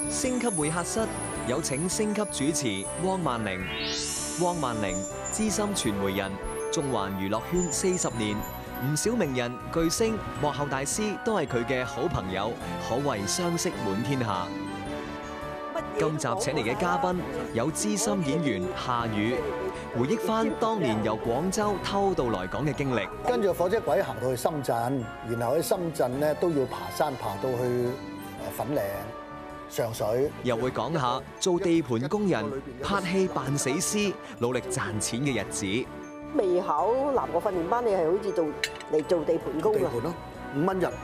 星級會客室有請星級主持汪曼玲。汪曼玲，資深傳媒人，縱橫娛樂圈40年，唔少名人、巨星、幕後大師都係佢嘅好朋友，可謂相識滿天下。今集請嚟嘅嘉賓有資深演員夏雨，回憶翻當年由廣州偷渡來港嘅經歷。 跟住火車軌行到去深圳，然後喺深圳咧都要爬山爬到去粉嶺、上水。 又會講下做地盤工人、拍戲扮死屍、努力賺錢嘅日子。 未考南國訓練班，你係好似做地盤工㗎？ 地盤咯，5蚊日。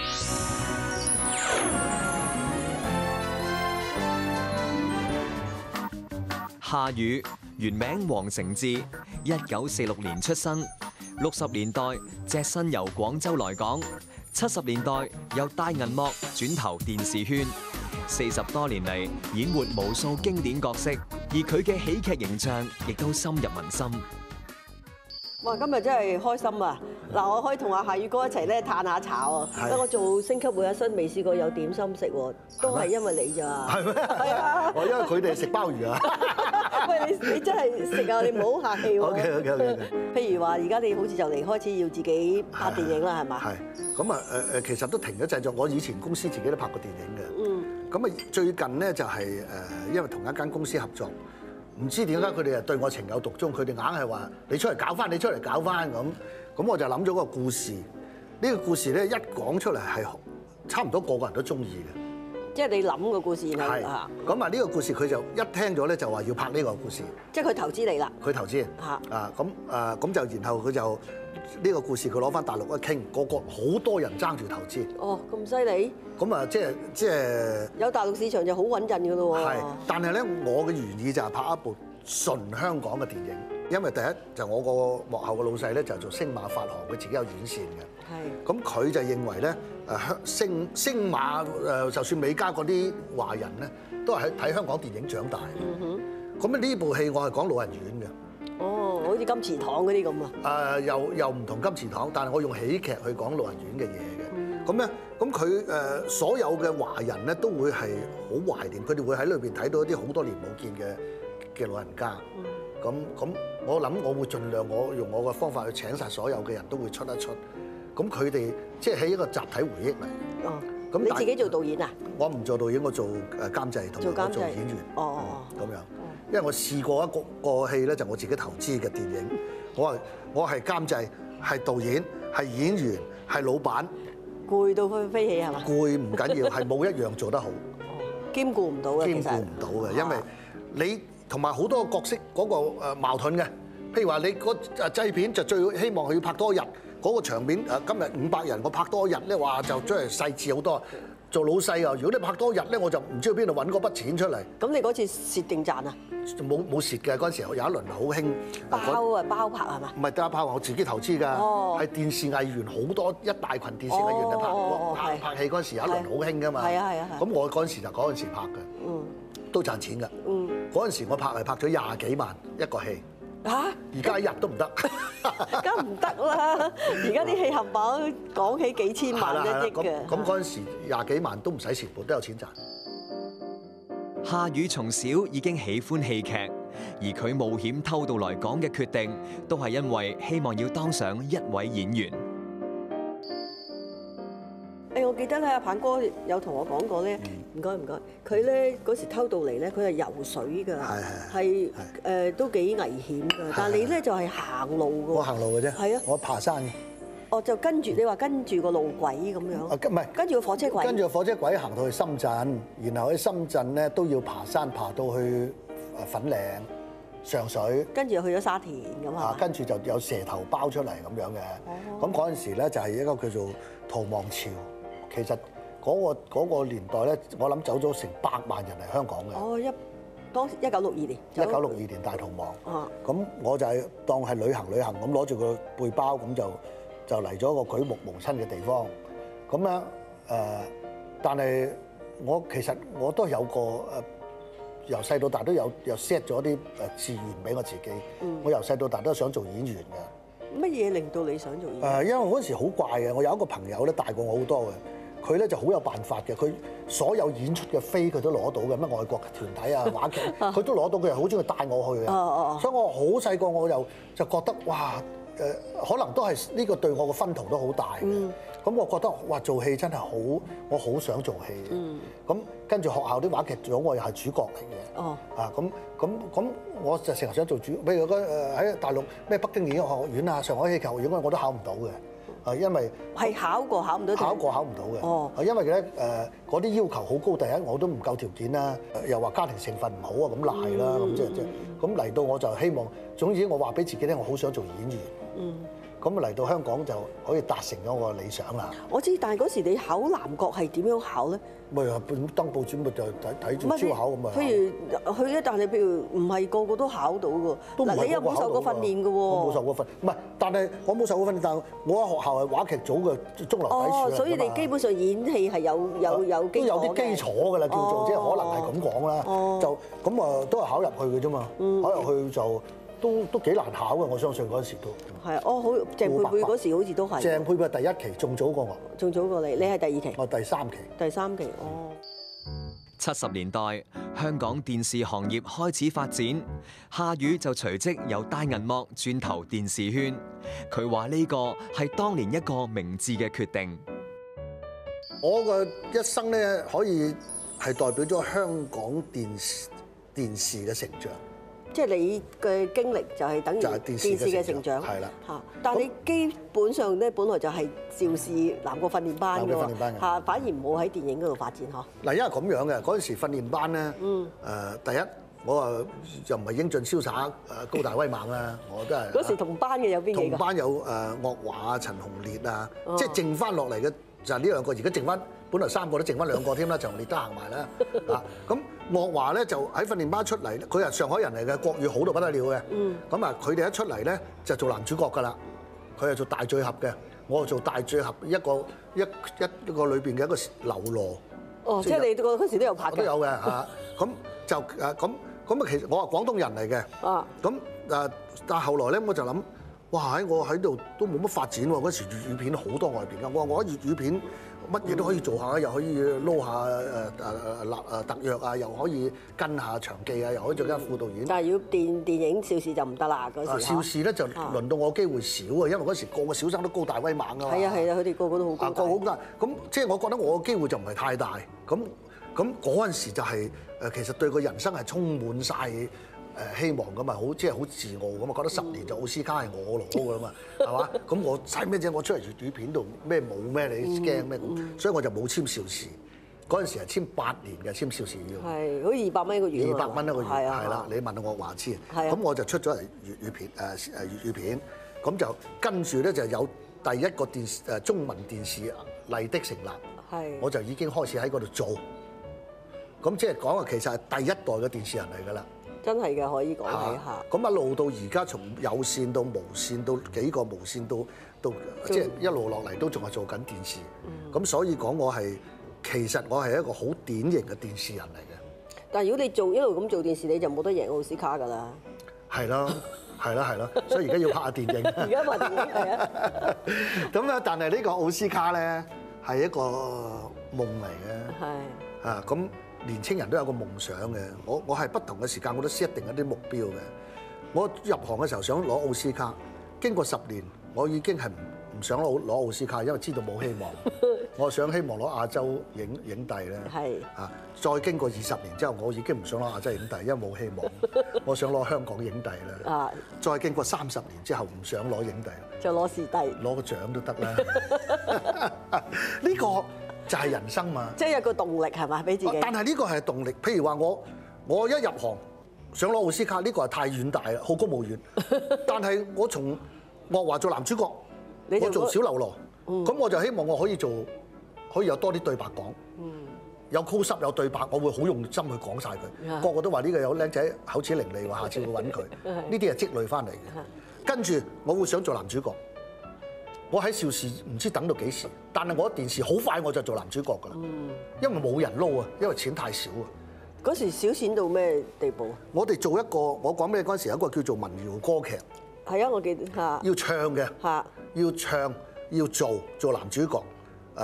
夏雨原名黃成智，1946年出生。60年代隻身由廣州來港，70年代由大銀幕轉投電視圈，40多年嚟演活無數經典角色，而佢嘅喜劇形象亦都深入民心。 哇！今日真係開心啊！嗱，我可以同阿夏雨哥一齊咧嘆下茶啊！不過我做星級會客室未試過有點心食喎，都係因為你咋？ 係咩？ 係啊！ 我因為佢哋食鮑魚啊！ 喂，你真係食啊！你唔好客氣喎。 OK。譬如話，而家你好似就嚟開始要自己拍電影啦，係嘛？ 係。咁啊其實都停咗製作。我以前公司自己都拍過電影嘅。咁啊，最近咧就係因為同一間公司合作。唔知點解佢哋對我情有獨鍾，佢哋硬係話你出嚟搞翻，你出嚟搞翻咁。咁我就諗咗個故事。呢個故事咧一講出嚟係差唔多個個人都中意嘅。即係你諗個故事係啊。咁啊呢個故事佢就一聽咗咧就話要拍呢個故事。即係佢投資你啦。佢投資。嚇。咁就然後佢就呢個故事佢攞翻大陸一傾，個好多人爭住投資。哦，咁犀利。咁啊，即係有大陸市場就好穩陣㗎咯喎。係，但係咧，我嘅原意就係拍一部純香港嘅電影，因為第一就我個幕後嘅老細咧就做星馬發行，佢自己有院線嘅。係。咁佢就認為咧，星馬就算美加嗰啲華人咧，都係睇香港電影長大嘅。咁呢部戲我係講老人院嘅。哦，好似金祠堂嗰啲咁啊。又唔同金祠堂，但係我用喜劇去講老人院嘅嘢嘅。咁咧，咁佢所有嘅華人咧都會係好懷念，佢哋會喺裏邊睇到一啲好多年冇見嘅老人家。咁我諗我會盡量我用我嘅方法去請晒所有嘅人都會出一出。咁佢哋即係喺一個集體回憶嚟。哦。咁你自己做導演啊？我唔做導演，我做監製同埋我做演員。哦。咁樣。因為我試過一個戲咧，就我自己投資嘅電影。我係監製，係導演，係演員，係老闆。攰到飛起係嘛？攰唔緊要，係冇一樣做得好。兼顧唔到嘅，兼顧唔到嘅，因為你同埋好多角色嗰個矛盾嘅。譬如話你個製片就最希望佢要拍多日，嗰個場面今日500人，我拍多日咧，話就真係細緻好多。做老細啊，如果你拍多日咧，我就唔知去邊度揾嗰筆錢出嚟。咁你嗰次蝕定賺啊？冇蝕嘅，嗰陣時有一輪好興包拍係嘛？唔係得包，我自己投資㗎。哦。係電視藝員好多，一大群電視藝員嚟拍戲嗰陣時有一輪好興㗎嘛。係啊。咁我嗰陣時就嗰陣時拍嘅。嗯。都賺錢㗎。嗯。嗰陣時我拍咗20幾萬一個戲。嚇！而家一日都唔得，梗唔得啦！而家啲戲冚唪唥講起幾千萬1億嘅。咁嗰陣時20幾萬都唔使錢本，都有錢賺。 夏雨從小已經喜歡戲劇，而佢冒險偷渡來港嘅決定，都係因為希望要當上一位演員。我記得咧，阿鵬哥有同我講過咧，唔該，佢咧嗰時偷渡嚟咧，佢係游水㗎，係都幾危險㗎。但係你咧就係行路㗎。我行路嘅啫。係啊。我爬山嘅。哦，就你話跟住個路軌咁樣。唔係。跟住個火車軌。跟住個火車軌行到去深圳，然後喺深圳咧都要爬山爬到去粉嶺、上水。跟住又去咗沙田咁啊。跟住就有蛇頭包出嚟咁樣嘅。咁嗰陣時咧就係一個叫做逃亡潮。其實嗰個年代咧，我諗走咗成100萬人嚟香港嘅。哦，當時1962年。1962年大逃亡。啊。咁我就係當係旅行咁攞住個背包咁就嚟咗個舉目無親嘅地方。咁咧但係其實我都有個由細到大都有 set 咗啲志願俾我自己。我由細到大都想做演員嘅。乜嘢令到你想做演員？因為我嗰時好怪嘅，我有一個朋友咧大過我好多嘅。 佢咧就好有辦法嘅，佢所有演出嘅飛佢都攞到嘅，乜外國團體啊、話劇佢都攞到，佢又好中意帶我去嘅。所以我好細個我就覺得哇可能都係呢個對我個薰陶都好大嘅。咁我覺得哇做戲真係好，我好想做戲嘅。咁跟住學校啲話劇組我又係主角嚟嘅。咁我就成日想做主，譬如喺大陸咩北京電影學院啊、上海戲劇學院我都考唔到嘅。因為係考過考唔到， 考唔到嘅。因為咧嗰啲要求好高，第一我都唔夠條件啦，又話家庭成分唔好啊，咁賴啦，咁即係咁嚟到我就希望，總之我話俾自己聽，我好想做演員。咁嚟到香港就可以達成咗我嘅理想啦。 我知，但係嗰時你考南國係點樣考咧？ 咪係登報紙咪就睇住招考咁啊。 譬如去咧，但係譬如唔係個個都考到㗎。嗱，你又冇受過訓練㗎喎。 我冇受過訓，唔係，但係我冇受過訓練，但係我喺學校係話劇組嘅中流砥柱。 所以你基本上演戲係有基礎嘅。 都有啲基礎㗎啦，叫做即係可能係咁講啦。就咁啊，都係考入去嘅啫嘛。考入去就都幾難考嘅，我相信嗰陣時都。係好鄭佩佩嗰時好似都係。 鄭佩佩第一期仲早過我。 仲早過你，你係第二期。 我第三期。 第三期 70年代，香港電視行業開始發展，夏宇就隨即由大銀幕轉投電視圈。佢話呢個係當年一個明智嘅決定。 我嘅一生咧，可以係代表咗香港電視嘅成長。即係你嘅經歷就係等於電視嘅成長。 係啦。 但係你基本上咧，本來就係邵氏南國訓練班㗎喎。反而冇喺電影嗰度發展嗬。 嗱，因為咁樣嘅嗰陣時訓練班咧，第一我啊就唔係英俊瀟灑高大威猛啦，我都係。嗰時同班嘅有邊幾個？ 同班有岳華啊、陳鴻烈啊，即係剩翻落嚟嘅就係呢兩個，而家剩翻。本來3個都剩翻2個添啦，陳鴻烈都行埋啦。咁岳華咧就喺訓練班出嚟，佢係上海人嚟嘅，國語好到不得了嘅。咁啊，佢哋一出嚟咧就做男主角㗎啦。佢係做大醉俠嘅，我係做大醉俠一個裏邊嘅一個流羅。 即係你嗰時都有拍嘅。 都有嘅嚇。咁就咁其實我係廣東人嚟嘅。咁但係後來咧我就諗，哇！我喺度都冇乜發展喎。嗰時粵語片好多外邊㗎，我覺得粵語片乜嘢都可以做下，又可以撈下特約啊，又可以跟下場記啊，又可以做間副導演。 但係如果電影邵氏就唔得啦嗰時。 邵氏咧就輪到我機會少啊，因為嗰時個個小生都高大威猛㗎嘛。 係啊，佢哋個個都好高大。 個好大，咁即係我覺得我嘅機會就唔係太大。咁嗰陣時就係其實對個人生係充滿晒希望㗎嘛，即係好自傲咁啊，覺得10年就奧斯卡係我攞㗎嘛，係嘛？咁我使咩啫？我出嚟粵語片度咩冇咩？你驚咩咁？所以我就冇簽邵氏。嗰陣時係簽8年嘅，簽邵氏要。 係，好似200蚊一個月。 200蚊一個月， 係啦。你問我話知。咁我就出咗嚟粵語片，咁就跟住咧就有第一個中文電視麗的成立。係。我就已經開始喺嗰度做。咁即係講啊，其實係第一代嘅電視人嚟㗎啦。真係嘅，可以講起下。咁一路到而家，從有線到無線到幾個無線到即係一路落嚟都仲係做緊電視。咁所以講其實我係一個好典型嘅電視人嚟嘅。但係如果你一路咁做電視，你就冇得贏奧斯卡㗎啦。係咯，所以而家要拍下電影。而家拍電影係啊。咁咧，但係呢個奧斯卡咧係一個夢嚟嘅。係。啊，咁。年青人都有個夢想嘅，我係不同嘅時間我都 set 定一啲目標嘅。我入行嘅時候想攞奧斯卡，經過10年，我已經係唔想攞奧斯卡，因為知道冇希望。我希望攞亞洲影帝咧。係啊，再經過20年之後，我已經唔想攞亞洲影帝，因為冇希望。我想攞香港影帝啦。啊！再經過30年之後，唔想攞影帝，就攞視帝，攞個獎都得啦。呢個就係人生嘛，即係有個動力係嘛，俾自己。但係呢個係動力，譬如話我一入行想攞奧斯卡，呢個係太遠大啦，好高騖遠。但係我從岳華做男主角，我做小流羅，咁我就希望我可以有多啲對白講，有 close up 有對白，我會好用心去講晒佢。個個都話呢個有靚仔口齒伶俐，話下次會揾佢。呢啲係積累翻嚟嘅。跟住我會想做男主角。我喺邵氏唔知等到幾時，但係我喺電視好快我就做男主角㗎啦，因為冇人撈啊，因為錢太少啊。嗰時少錢到咩地步啊？我哋做一個，我講咩嗰陣時有一個叫做民謠歌劇。係啊，我記得嚇。要唱嘅。嚇。要唱要做男主角，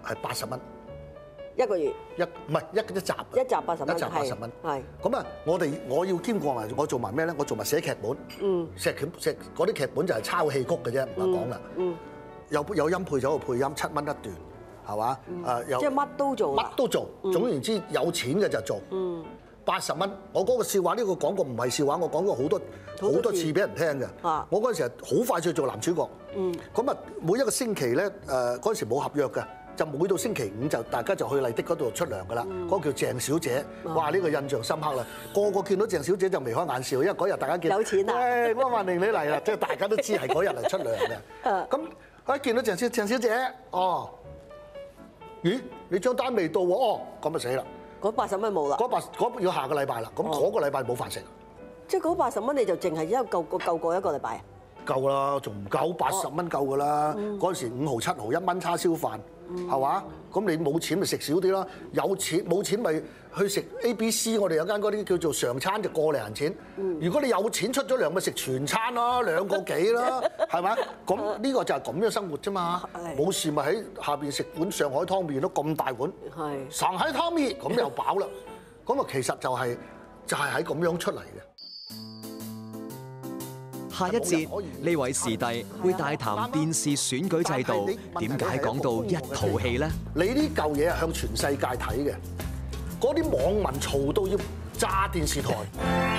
係80蚊一個月， 唔係一集， 一集80蚊， 一集80蚊。 係。 咁啊，我要兼顧埋，我做埋咩咧？我做埋寫劇本，寫嗰啲劇本就係抄戲曲嘅啫，唔係講啦。有音配咗個配音，7蚊一段，係嘛？ 即係乜都做， 乜都做。總言之，有錢嘅就做。80蚊，我嗰個笑話呢個講過唔係笑話，我講過好多次俾人聽嘅。我嗰陣時係好快脆做男主角。咁啊，每一個星期咧，嗰陣時冇合約嘅，就每到星期5就大家就去麗的嗰度出糧㗎啦。嗰個叫鄭小姐，哇！呢個印象深刻啦，個個見到鄭小姐就眉開眼笑，因為嗰日大家見有錢啊！ 誒，汪萬玲你嚟啦，即係大家都知係嗰日嚟出糧嘅。咁我一見到鄭小姐，哦，咦？你張單未到喎？哦，咁咪死啦！ 嗰80蚊冇啦， 嗰要下個禮拜啦，咁嗰個禮拜冇飯食。 即係嗰80蚊你就淨係夠過一個禮拜啊？ 夠啦，仲唔夠80蚊夠㗎啦？嗰陣時5毫7毫1蚊叉燒飯，係嘛？咁你冇錢咪食少啲啦，有錢冇錢咪去食 ABC， 我哋有間嗰啲叫做常餐就個零錢。如果你有錢出咗糧咪食全餐咯，2個幾啦，係咪？咁呢個就係咁樣生活啫嘛。冇事咪喺下邊食碗上海湯麵都咁大碗，上海湯麵咁又飽啦。咁啊其實就係喺咁樣出嚟嘅。 下一節呢位師弟會大談電視選舉制度，點解講到一套戲呢？ 你呢嚿嘢係向全世界睇嘅，嗰啲網民嘈到要炸電視台。